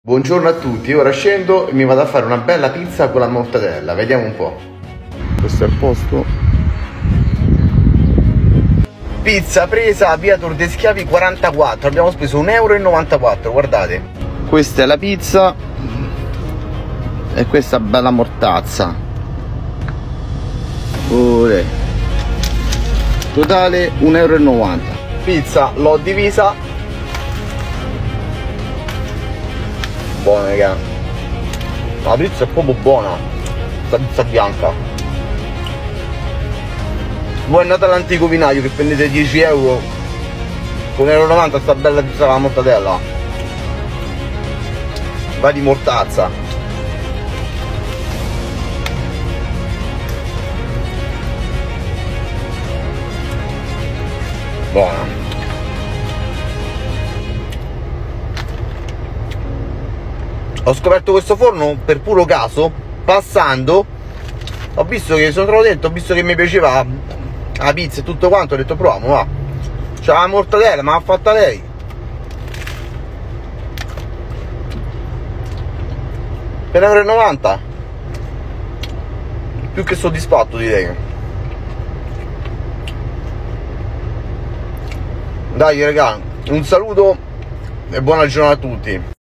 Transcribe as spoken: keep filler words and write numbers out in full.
Buongiorno a tutti, ora scendo e mi vado a fare una bella pizza con la mortadella, vediamo un po'. Questo è il posto. Pizza presa a via Tor dei Schiavi quarantaquattro, abbiamo speso un euro e novantaquattro, guardate. Questa è la pizza e questa bella mortazza. Ore. Totale un euro e novanta. Pizza l'ho divisa. Buona raga, la pizza è proprio buona, questa pizza bianca. Voi andate all'antico vinaio che prendete dieci euro, con un euro e novanta sta bella pizza con la mortadella. Va di mortazza. Buona. Ho scoperto questo forno per puro caso, passando, ho visto che sono trovato dentro, ho visto che mi piaceva la pizza e tutto quanto, ho detto proviamo, va. C'è la mortadella, ma l'ha fatta lei. Per un euro e novanta. Più che soddisfatto, direi. Dai raga, un saluto e buona giornata a tutti.